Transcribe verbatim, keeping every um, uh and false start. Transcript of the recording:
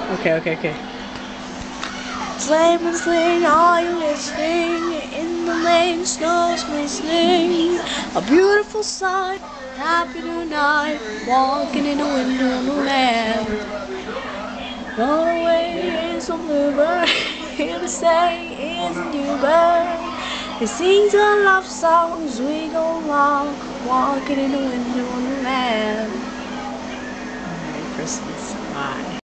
Okay, okay, okay. Slam and sling, are you listening? In the lane, snow's glistening. A beautiful sight, happy tonight, walking in a wonderland. Gone away is a bluebird, here to stay is a new bird. He sings our love songs, we go along, walking in a wonderland. Merry Christmas. Bye.